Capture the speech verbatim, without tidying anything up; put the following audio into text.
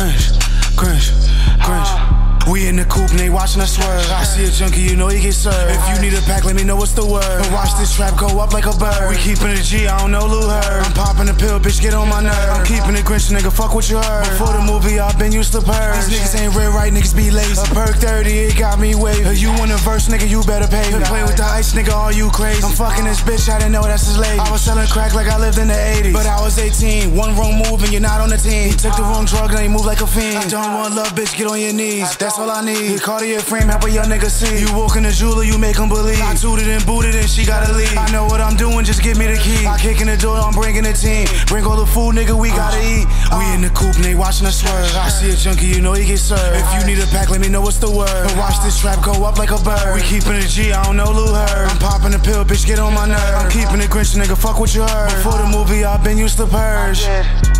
Cringe, cringe, cringe. We in the coupe and they watching us swerve. I see a junkie, you know he get served. If you need a pack, let me know what's the word. And watch this trap go up like a bird. We keepin' a G, I don't know Lou Herb. I'm popping a pill, bitch, get on my nerve. I'm keeping it Grinch, nigga, fuck what you heard. Before the movie, I've been used to purge. These niggas ain't real right, niggas be lazy. A perk thirty, it got me wavy. You in a verse, nigga, you better pay me. Play with the ice, nigga, all you crazy. I'm fucking this bitch, I didn't know that's his lady. I was selling crack like I lived in the eighties. But I was eighteen, one wrong move and you're not on the team. You took the wrong drug, now you move like a fiend. I don't want love, bitch, get on your knees. That's all I need. Cartier frame, help a young nigga see. You walk in the jeweler, you make him believe. I tooted and booted and she gotta leave. I know what I'm doing, just give me the key. I kick in the door, I'm bringing the team. Bring all the food, nigga, we gotta eat. We in the coupe and they watching us swerve. I see a junkie, you know he get served. If you need a pack, let me know what's the word. And watch this trap go up like a bird. We keeping a G, I don't know Lou Herb. I'm popping a pill, bitch, get on my nerve. I'm keeping it Grinch, nigga, fuck what you heard. Before the movie, I've been used to purge.